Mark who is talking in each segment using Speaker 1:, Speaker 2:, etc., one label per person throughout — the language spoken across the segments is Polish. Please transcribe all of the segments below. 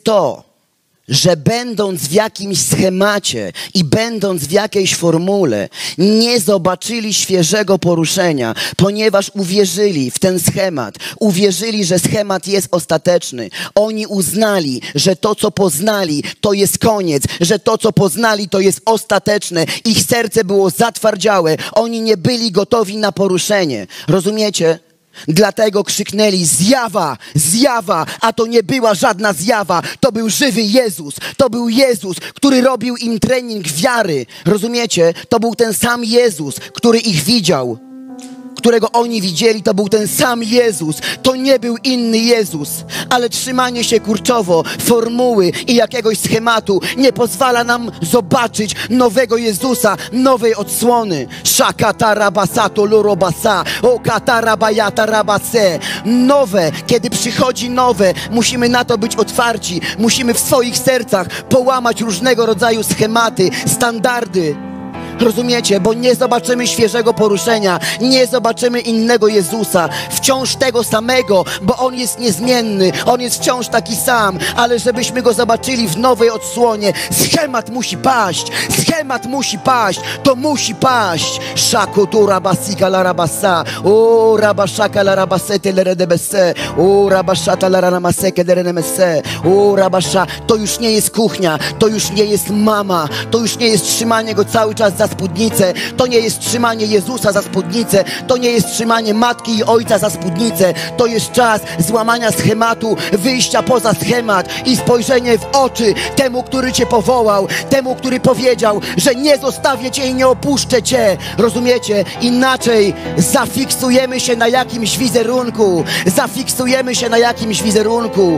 Speaker 1: to, że będąc w jakimś schemacie i będąc w jakiejś formule, nie zobaczyli świeżego poruszenia, ponieważ uwierzyli w ten schemat, uwierzyli, że schemat jest ostateczny. Oni uznali, że to, co poznali, to jest koniec, że to, co poznali, to jest ostateczne. Ich serce było zatwardziałe, oni nie byli gotowi na poruszenie. Rozumiecie? Dlatego krzyknęli: zjawa, zjawa, a to nie była żadna zjawa, to był żywy Jezus, to był Jezus, który robił im trening wiary, rozumiecie? To był ten sam Jezus, który ich widział, którego oni widzieli, to był ten sam Jezus, to nie był inny Jezus, ale trzymanie się kurczowo formuły i jakiegoś schematu nie pozwala nam zobaczyć nowego Jezusa, nowej odsłony. Shakatarabasato lorobasa, okatarabayatarabase. Nowe, kiedy przychodzi nowe, musimy na to być otwarci, musimy w swoich sercach połamać różnego rodzaju schematy, standardy. Rozumiecie? Bo nie zobaczymy świeżego poruszenia, nie zobaczymy innego Jezusa, wciąż tego samego, bo On jest niezmienny, On jest wciąż taki sam, ale żebyśmy Go zobaczyli w nowej odsłonie, schemat musi paść, schemat musi paść, to musi paść. Shakutu rabasika la rabasa, o rabashaka la rabasete le redebese, o rabashata la ramaseke le renemese, o rabasha. To już nie jest kuchnia, to już nie jest mama, to już nie jest trzymanie Go cały czas za spódnicę, to nie jest trzymanie Jezusa za spódnicę, to nie jest trzymanie matki i ojca za spódnicę, to jest czas złamania schematu, wyjścia poza schemat i spojrzenie w oczy temu, który Cię powołał, temu, który powiedział, że nie zostawię Cię i nie opuszczę Cię. Rozumiecie? Inaczej zafiksujemy się na jakimś wizerunku, zafiksujemy się na jakimś wizerunku.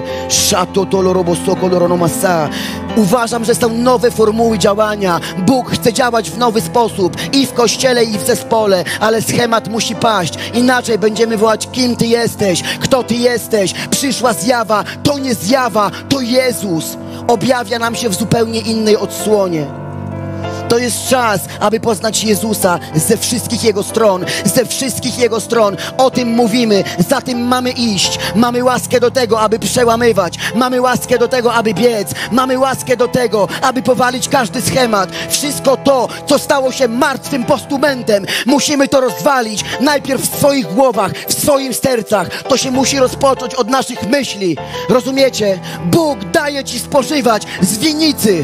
Speaker 1: Uważam, że są nowe formuły działania. Bóg chce działać w nowy sposób i w kościele, i w zespole, ale schemat musi paść. Inaczej będziemy wołać: kim Ty jesteś? Kto Ty jesteś? Przyszła zjawa. To nie zjawa, to Jezus. Objawia nam się w zupełnie innej odsłonie. To jest czas, aby poznać Jezusa ze wszystkich Jego stron, ze wszystkich Jego stron. O tym mówimy, za tym mamy iść. Mamy łaskę do tego, aby przełamywać. Mamy łaskę do tego, aby biec. Mamy łaskę do tego, aby powalić każdy schemat. Wszystko to, co stało się martwym postumentem, musimy to rozwalić. Najpierw w swoich głowach, w swoim sercach. To się musi rozpocząć od naszych myśli. Rozumiecie? Bóg daje Ci spożywać z winnicy.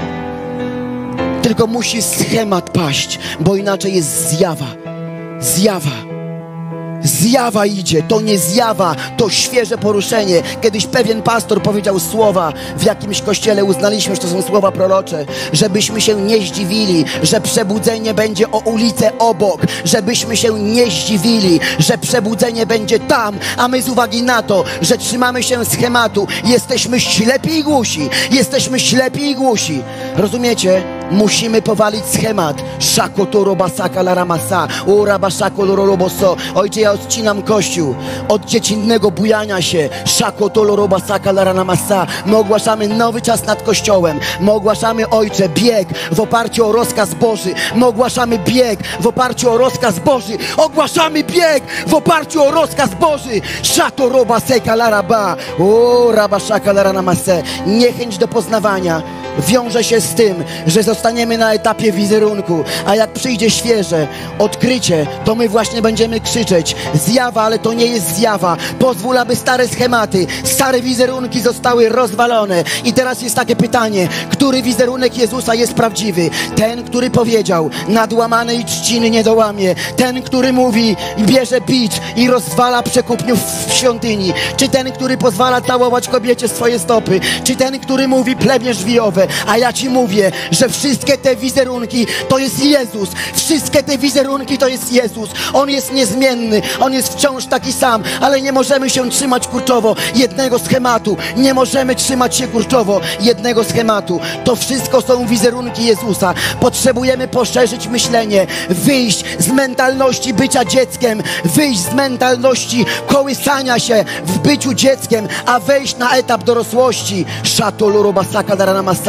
Speaker 1: Tylko musi schemat paść, bo inaczej jest zjawa. Zjawa. Zjawa idzie, to nie zjawa, to świeże poruszenie. Kiedyś pewien pastor powiedział słowa w jakimś kościele, uznaliśmy, że to są słowa prorocze, żebyśmy się nie zdziwili, że przebudzenie będzie o ulicę obok, żebyśmy się nie zdziwili, że przebudzenie będzie tam, a my z uwagi na to, że trzymamy się schematu, jesteśmy ślepi i głusi, jesteśmy ślepi i głusi. Rozumiecie? Musimy powalić schemat. Shakotoro-basaka la ramasa, urabashako-lororoboso. Ojcze, ja odcinam Kościół od dziecinnego bujania się. Shakotoro-basaka la ramasa. My ogłaszamy nowy czas nad Kościołem. My ogłaszamy, Ojcze, bieg w oparciu o rozkaz Boży. My ogłaszamy bieg w oparciu o rozkaz Boży. Ogłaszamy bieg w oparciu o rozkaz Boży. Shatoro-baseka la raba, urabashaka la ramase. Niechęć do poznawania wiąże się z tym, że zostaniemy na etapie wizerunku, a jak przyjdzie świeże odkrycie, to my właśnie będziemy krzyczeć: zjawa, ale to nie jest zjawa. Pozwól, aby stare schematy, stare wizerunki zostały rozwalone. I teraz jest takie pytanie: który wizerunek Jezusa jest prawdziwy? Ten, który powiedział: nadłamanej trzciny nie dołamie. Ten, który mówi, bierze bicz i rozwala przekupniów w świątyni. Czy ten, który pozwala całować kobiecie swoje stopy? Czy ten, który mówi: plemię żwijowe? A ja Ci mówię, że wszystkie te wizerunki to jest Jezus. Wszystkie te wizerunki to jest Jezus. On jest niezmienny, On jest wciąż taki sam, ale nie możemy się trzymać kurczowo jednego schematu. Nie możemy trzymać się kurczowo jednego schematu. To wszystko są wizerunki Jezusa. Potrzebujemy poszerzyć myślenie, wyjść z mentalności bycia dzieckiem, wyjść z mentalności kołysania się w byciu dzieckiem, a wejść na etap dorosłości. Shatolorobasaka daranamasa.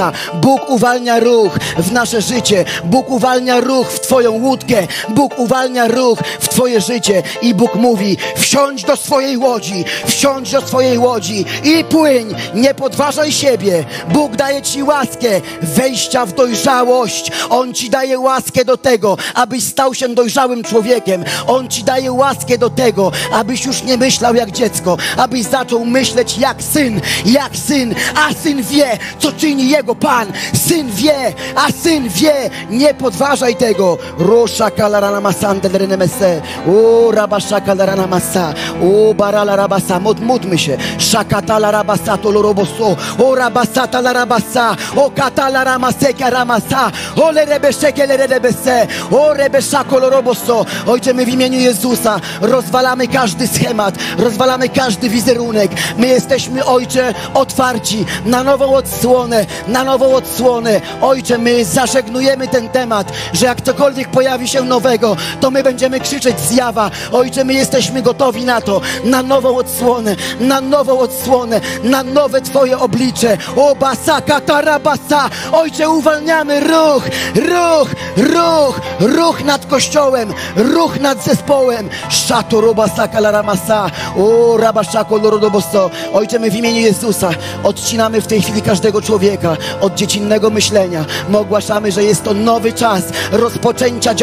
Speaker 1: lata. Bóg uwalnia ruch w nasze życie. Bóg uwalnia ruch w twoją łódkę. Bóg uwalnia ruch w twoje życie. I Bóg mówi: wsiądź do swojej łodzi, wsiądź do swojej łodzi i płyń. Nie podważaj siebie. Bóg daje ci łaskę wejścia w dojrzałość. On ci daje łaskę do tego, abyś stał się dojrzałym człowiekiem. On ci daje łaskę do tego, abyś już nie myślał jak dziecko, abyś zaczął myśleć jak syn, a syn wie, co czyni jego Pan. Syn wie, a syn wie. Nie podważaj tego. Rosha kalarana masande renemese. O rabasha kalarana masa. O barala rabasa. Módlmy się. Shakatala rabasa toloroboso. O rabasata la rabasa. O katala ramaseka ramasa. O lerebeszeke lerebese. O rebesza koloroboso. Ojcze, my w imieniu Jezusa rozwalamy każdy schemat, rozwalamy każdy wizerunek. My jesteśmy, Ojcze, otwarci na nową odsłonę, na nową odsłonę. Ojcze, my zażegnujemy ten temat, że jak cokolwiek pojawi się nowego, to my będziemy krzyczeć zjawa. Ojcze, my jesteśmy gotowi na to, na nową odsłonę, na nową odsłonę, na nowe Twoje oblicze. O basa, katarabasa. Ojcze, uwalniamy ruch, ruch, ruch, ruch nad Kościołem, ruch nad zespołem. Szatorobasa kalaramasa. O rabaszako lorodobosto. Ojcze, my w imieniu Jezusa odcinamy w tej chwili każdego człowieka od dziecinnego myślenia. My ogłaszamy, że jest to nowy czas rozpoczęcia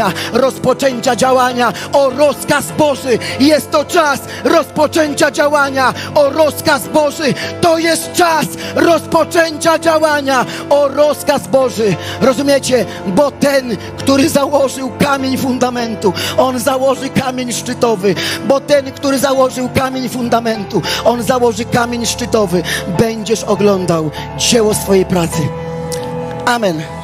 Speaker 1: działania o rozkaz Boży. Jest to czas rozpoczęcia działania o rozkaz Boży. To jest czas rozpoczęcia działania o rozkaz Boży. Rozumiecie? Bo ten, który założył kamień fundamentu, on założy kamień szczytowy. Bo ten, który założył kamień fundamentu, on założy kamień szczytowy. Będziesz oglądał dzieło swojej pracy. Amen.